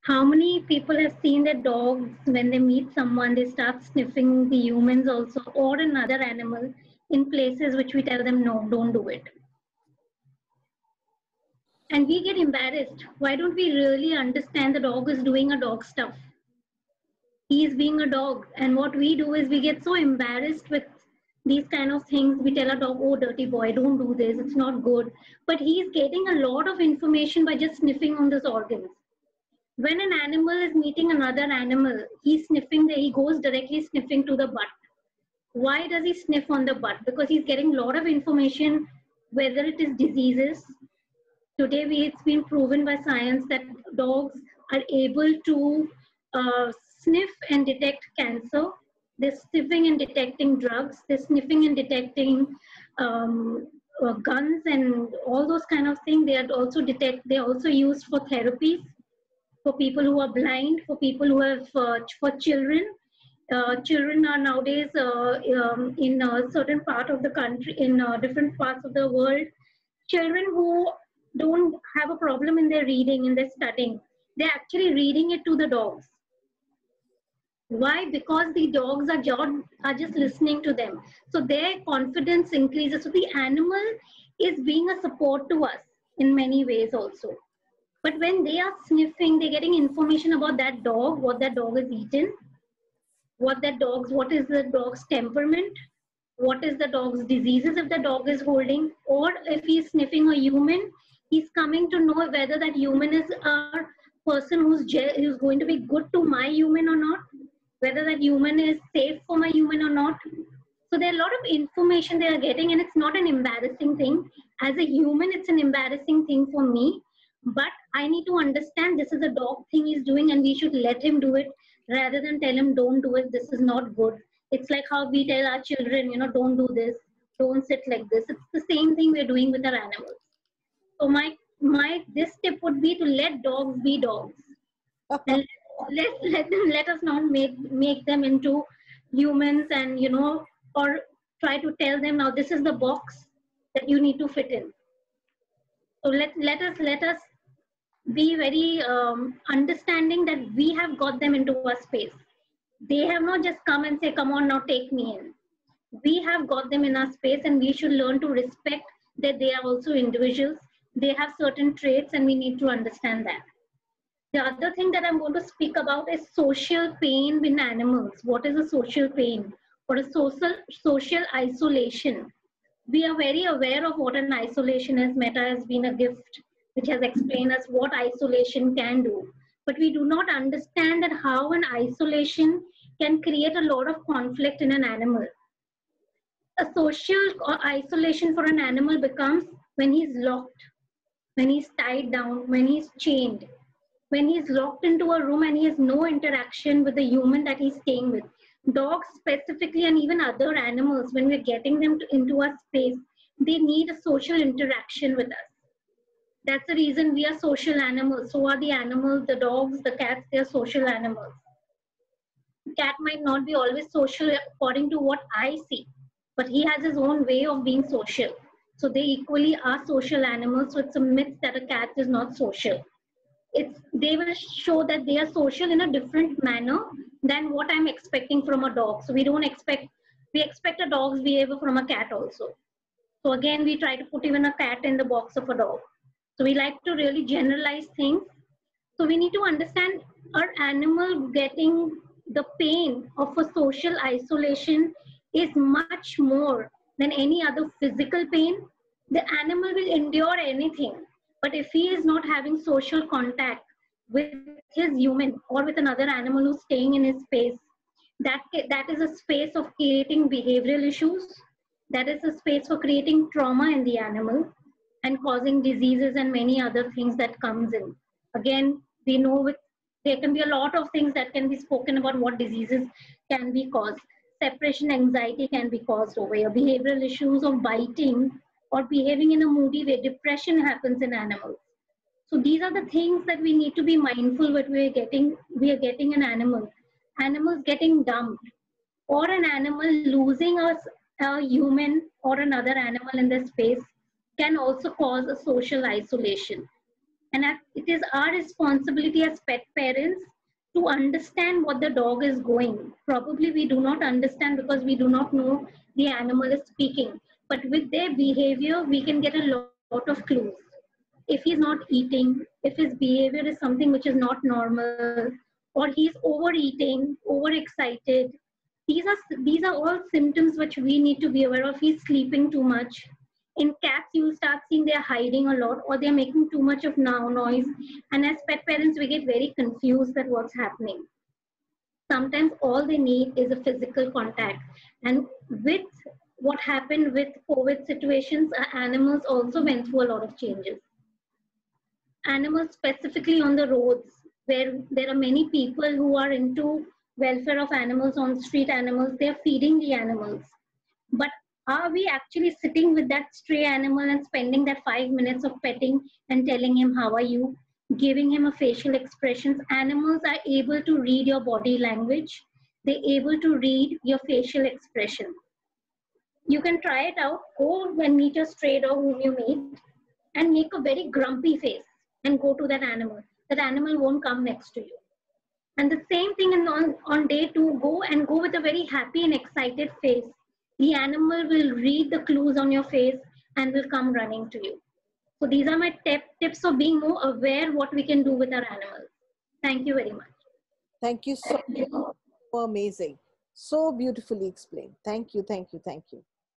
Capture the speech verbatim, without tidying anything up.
How many people have seen their dogs, when they meet someone, they start sniffing the humans also or another animal in places which we tell them, no, don't do it. And we get embarrassed. Why don't we really understand the dog is doing a dog stuff? He is being a dog. And what we do is we get so embarrassed with these kind of things. We tell a dog, oh, dirty boy, don't do this. It's not good. But he is getting a lot of information by just sniffing on those organs. When an animal is meeting another animal, he's sniffing, the, he goes directly sniffing to the butt. Why does he sniff on the butt? Because he's getting a lot of information, whether it is diseases. Today, we, it's been proven by science that dogs are able to uh, sniff and detect cancer. They're sniffing and detecting drugs. They're sniffing and detecting um, uh, guns and all those kind of things. They are also detect. They're also used for therapies, for people who are blind, for people who have, uh, for children. Uh, children are nowadays uh, um, in a certain part of the country, in uh, different parts of the world, children who don't have a problem in their reading, in their studying, they're actually reading it to the dogs. Why? Because the dogs are just, are just listening to them. So their confidence increases. So the animal is being a support to us in many ways also. But when they are sniffing, they're getting information about that dog, what that dog is eaten, what that dog's, what is the dog's temperament, what is the dog's diseases if the dog is holding, or if he's sniffing a human, he's coming to know whether that human is a person who's, who's going to be good to my human or not, whether that human is safe for my human or not. So there are a lot of information they are getting, and it's not an embarrassing thing. As a human, it's an embarrassing thing for me. But I need to understand this is a dog thing he's doing, and we should let him do it rather than tell him, don't do it, this is not good. It's like how we tell our children, you know, don't do this, don't sit like this. It's the same thing we're doing with our animals. So my, my this tip would be to let dogs be dogs. And let, let, them, let us not make, make them into humans and, you know, or try to tell them, now this is the box that you need to fit in. So let, let us let us be very um, understanding that we have got them into our space. They have not just come and say, come on, now take me in. We have got them in our space, and we should learn to respect that they are also individuals. They have certain traits, and we need to understand that. The other thing that I'm going to speak about is social pain in animals. What is a social pain? Or a social, social isolation? We are very aware of what an isolation is. Meta has been a gift which has explained us what isolation can do. But we do not understand that how an isolation can create a lot of conflict in an animal. A social isolation for an animal becomes when he's locked, when he's tied down, when he's chained, when he's locked into a room and he has no interaction with the human that he's staying with. Dogs specifically, and even other animals, when we're getting them to, into our space, they need a social interaction with us. That's the reason we are social animals. So are the animals, the dogs, the cats, they're social animals. Cat might not be always social according to what I see, but he has his own way of being social. So they equally are social animals. So it's a myth that a cat is not social. It's, they will show that they are social in a different manner than what I'm expecting from a dog. So we don't expect, we expect a dog's behavior from a cat also. So again, we try to put even a cat in the box of a dog. So we like to really generalize things. So we need to understand our animal getting the pain of a social isolation is much more than any other physical pain. The animal will endure anything. But if he is not having social contact with his human or with another animal who's staying in his space, that, that is a space of creating behavioral issues. That is a space for creating trauma in the animal and causing diseases and many other things that comes in. Again, we know with, there can be a lot of things that can be spoken about what diseases can be caused. Separation anxiety can be caused over here. Behavioral issues of biting or behaving in a moody way. Depression happens in animals. So these are the things that we need to be mindful when we are getting, we are getting an animal. Animals getting dumped or an animal losing a, a human or another animal in the space can also cause a social isolation. And it is our responsibility as pet parents to understand what the dog is going. Probably we do not understand because we do not know the animal is speaking. But with their behavior, we can get a lot of clues. If he's not eating, if his behavior is something which is not normal, or he's overeating, overexcited, these are these are all symptoms which we need to be aware of. He's sleeping too much. In cats, you'll start seeing they're hiding a lot or they're making too much of now noise. And as pet parents, we get very confused at what's happening. Sometimes all they need is a physical contact. And with what happened with COVID situations, our animals also went through a lot of changes. Animals specifically on the roads, where there are many people who are into welfare of animals, on street animals, they're feeding the animals. But are we actually sitting with that stray animal and spending that five minutes of petting and telling him, how are you? Giving him a facial expressions. Animals are able to read your body language. They're able to read your facial expression. You can try it out. Go and meet a stray dog whom you meet and make a very grumpy face and go to that animal. That animal won't come next to you. And the same thing on, on day two, go and go with a very happy and excited face. The animal will read the clues on your face and will come running to you. So these are my tip, tips of being more aware what we can do with our animals. Thank you very much. Thank you so much. So amazing. So beautifully explained. Thank you, thank you, thank you.